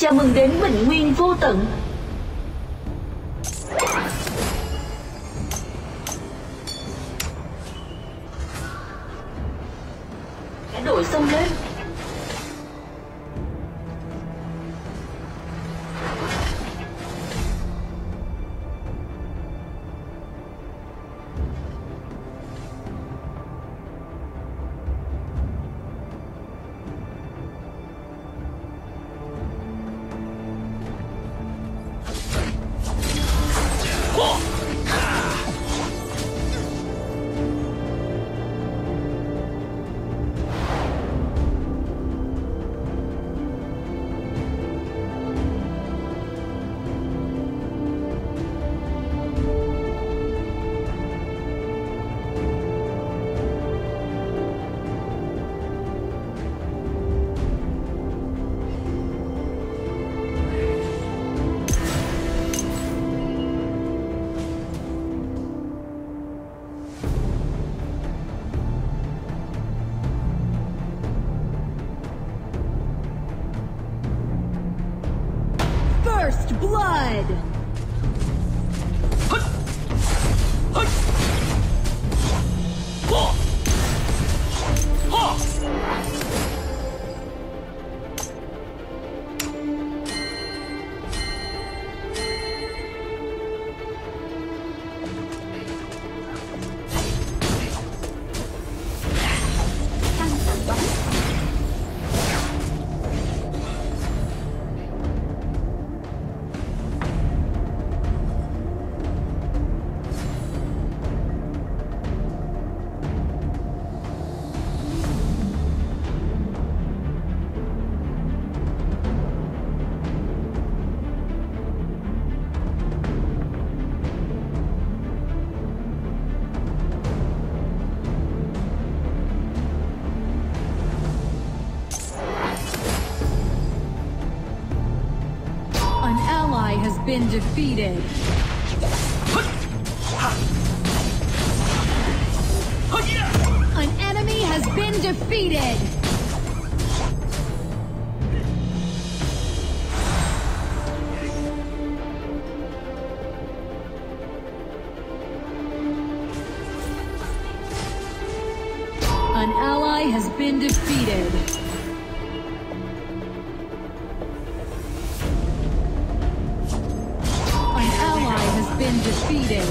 Chào mừng đến Bình Nguyên Vô Tận. Cả đội xông lên. First blood! Has been defeated. An enemy has been defeated. An ally has been defeated. Been defeated.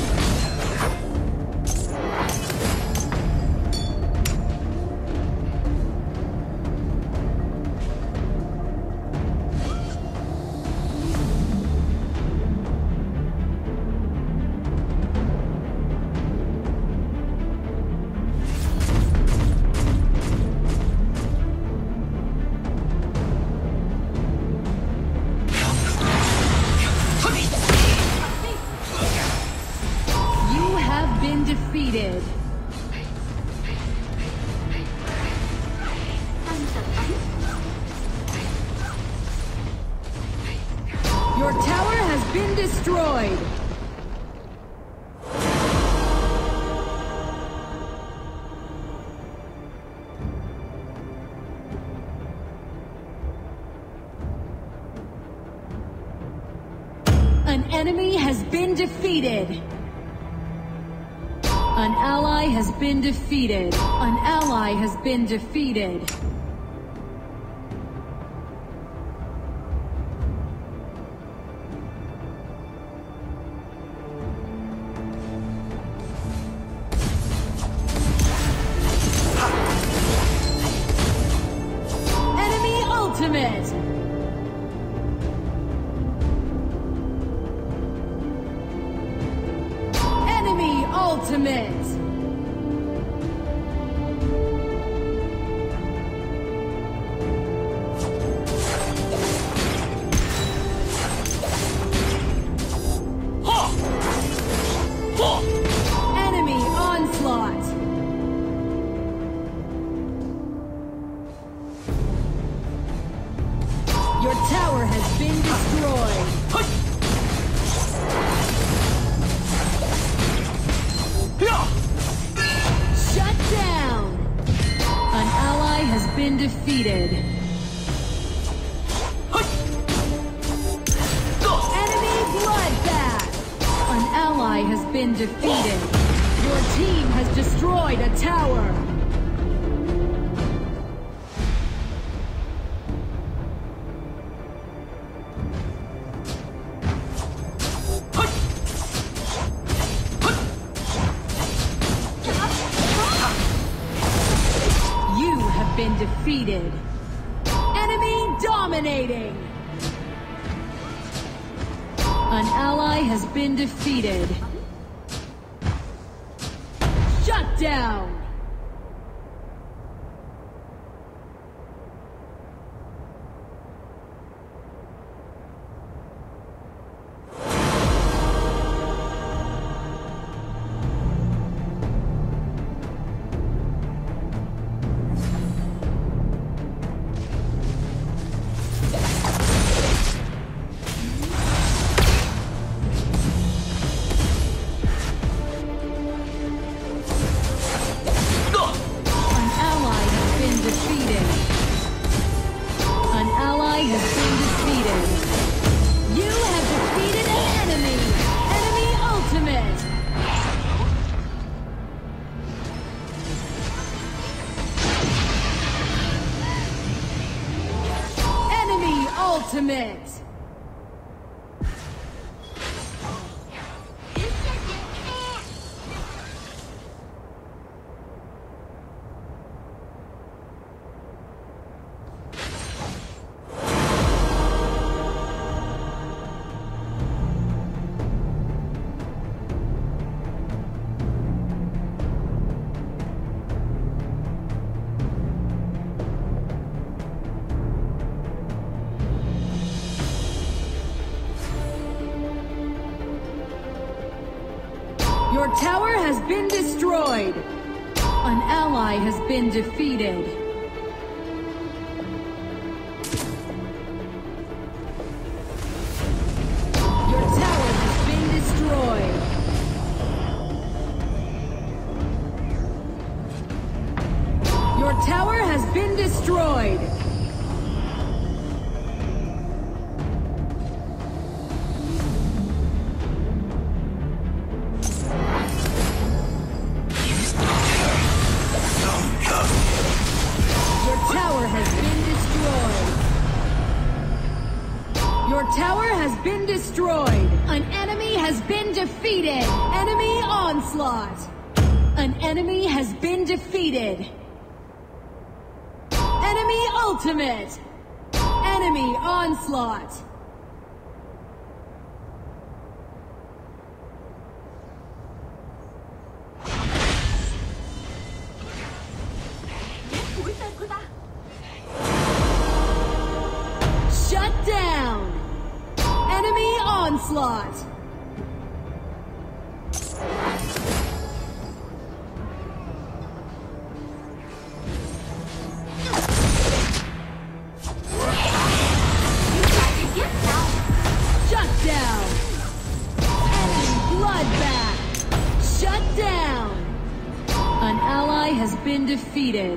Defeated. Your tower has been destroyed. An enemy has been defeated. An ally has been defeated. An ally has been defeated. Enemy ultimate! Enemy ultimate! Enemy onslaught! Your tower has been destroyed! has been defeated. Your team has destroyed a tower. You have been defeated. Enemy dominating. An ally has been defeated. Shut down! Ultimate! Your tower has been destroyed. An ally has been defeated. Your tower has been destroyed. Your tower has been destroyed. Your tower has been destroyed. An enemy has been defeated. Enemy onslaught. An enemy has been defeated. Enemy ultimate. Enemy onslaught. Shut down! Enemy onslaught! Shut down! Enemy bloodbath! Shut down! An ally has been defeated.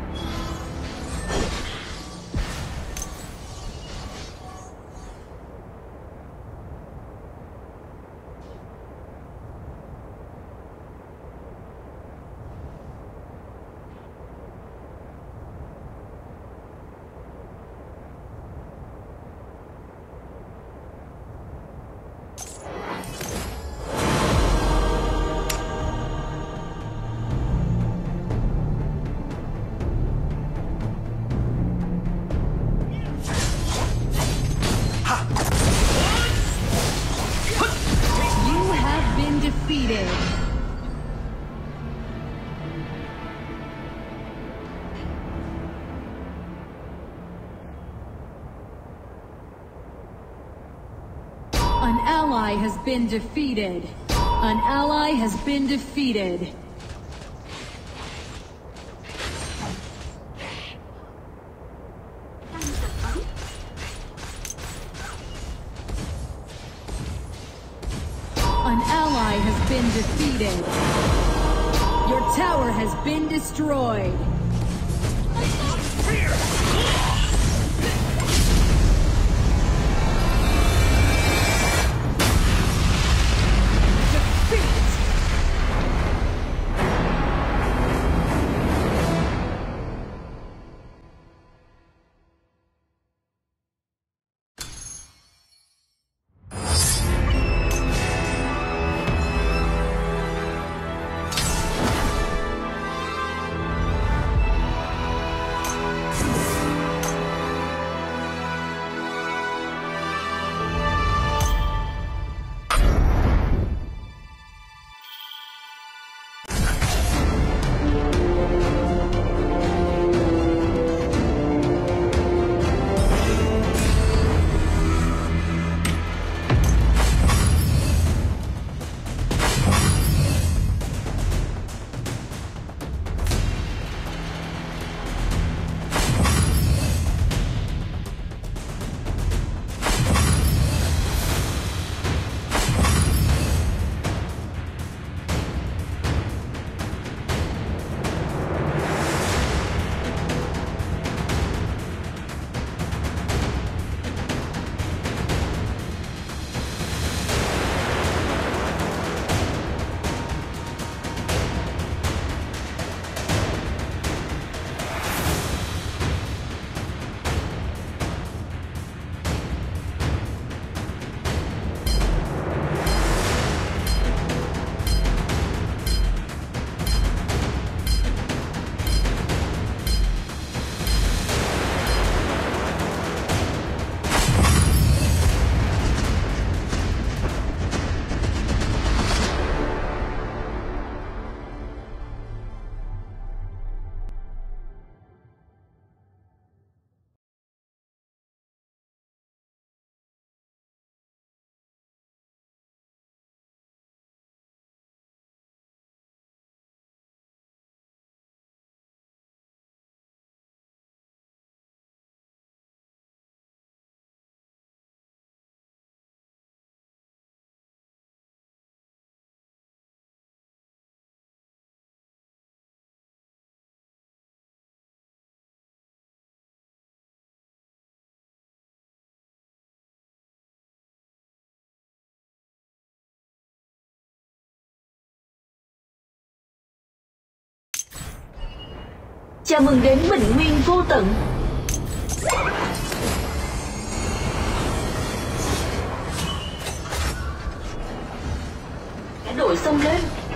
Defeated. An ally has been defeated. An ally has been defeated. An ally has been defeated. Your tower has been destroyed. Defeat! Chào mừng đến bình nguyên vô tận. Cả đội xông lên.